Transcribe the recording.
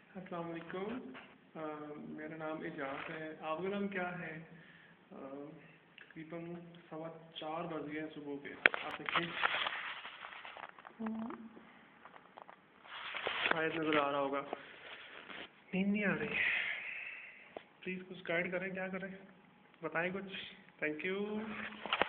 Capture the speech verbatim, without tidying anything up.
अस्सलाम वालेकुम। अ, मेरा नाम एजाज है। आपका नाम क्या है? अ, तकरीबन सवा चार बज गए हैं सुबह के। आप देखिए शायद नज़र आ रहा होगा। नींद नहीं आ रही। प्लीज़ कुछ गाइड करें, क्या करें, बताएं कुछ। Thank you.